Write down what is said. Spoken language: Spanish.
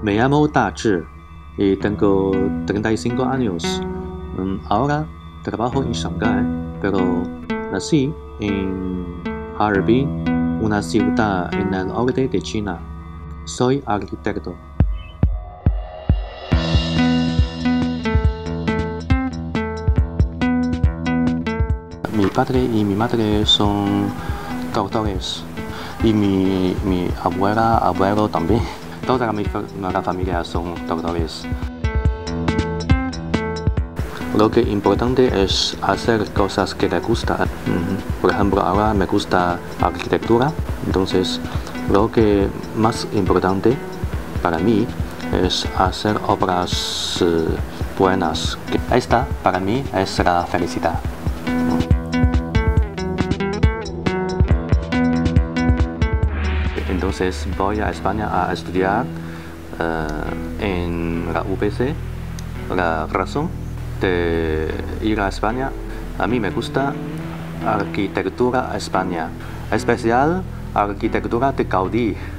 Me llamo Dachi y tengo 35 años. Ahora trabajo en Shanghái, pero nací en Harbin, una ciudad en el norte de China. Soy arquitecto. Mi padre y mi madre son doctores y mi abuelo también. Toda la familia son doctores. Lo que importante es hacer cosas que te gustan. Por ejemplo, ahora me gusta arquitectura, entonces lo que más importante para mí es hacer obras buenas. Esta para mí es la felicidad. Entonces voy a España a estudiar en la UPC. La razón de ir a España, a mí me gusta arquitectura España, especial arquitectura de Gaudí.